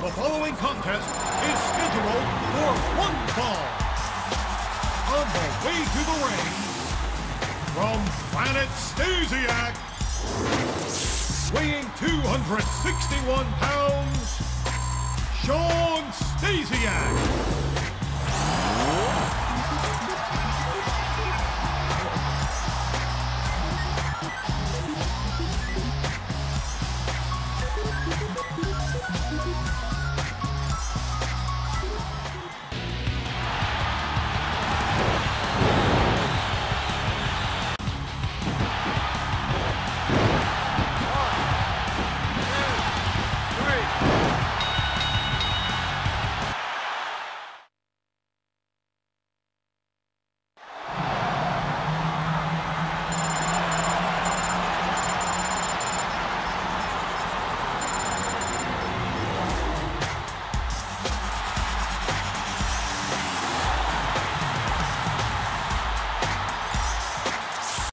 The following contest is scheduled for one fall. On the way to the ring, from Planet Stasiak, weighing 261 pounds, Shawn Stasiak.